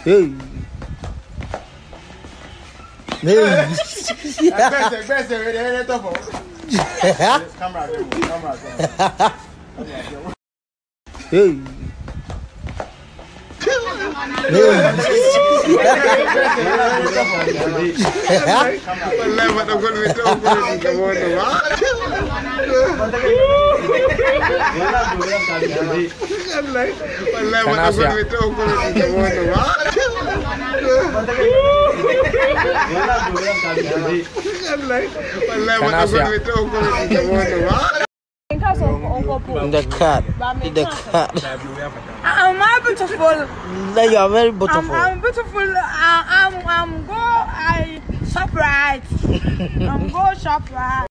Hey. Hey. Hey. In the cat. I'm beautiful. You are very beautiful. I'm beautiful. I'm go shop right. I'm go shop right.